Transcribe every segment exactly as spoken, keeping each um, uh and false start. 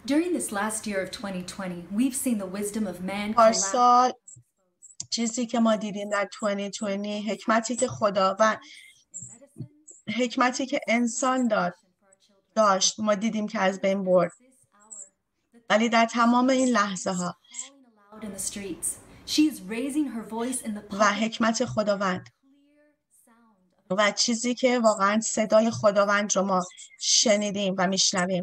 During this last year of twenty twenty, we've seen the wisdom of man پارسال چیزی که ما دیدیم در بیست و بیست حکمتی که خداوند حکمتی که انسان داد داشت ما دیدیم که از بین برد. ولی در تمام این لحظه ها و حکمت خداوند و چیزی که واقعا صدای خداوند رو ما شنیدیم و میشنویم،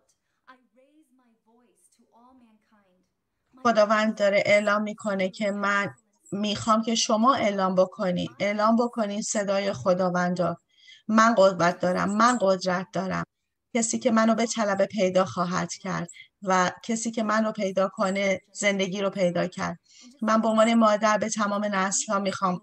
خداوند داره اعلام میکنه که من میخوام که شما اعلام بکنی اعلام بکنی صدای خداوند رو. من قوت دارم، من قدرت دارم. کسی که منو به طلب پیدا خواهد کرد و کسی که منو پیدا کنه زندگی رو پیدا کرد. من به عنوان مادر به تمام نسل ها میخوام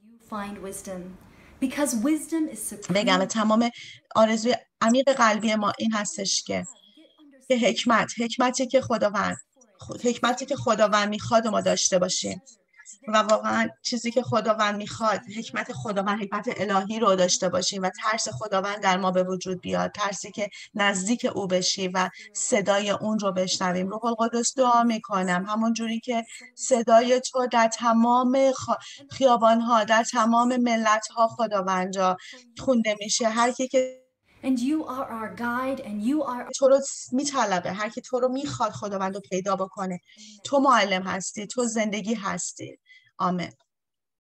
بگم تمام آرزوی عمیق قلبی ما این هستش که که حکمت حکمتی که خداوند حکمتی که خداوند میخواد ما داشته باشیم و واقعا چیزی که خداوند میخواد حکمت خداوند حکمت الهی رو داشته باشیم و ترس خداوند در ما به وجود بیاد، ترسی که نزدیک او بشی و صدای اون رو بشنویم. روح القدس دعا میکنم همون جوری که صدای تو در تمام خیابان‌ها در تمام ملت‌ها خداوندا خونده میشه، هر کی که And you are our guide and you are تو رو میطلبه، هر کی تو رو میخواد خداوند رو پیدا بکنه. تو معلم هستی، تو زندگی هستی. آمین.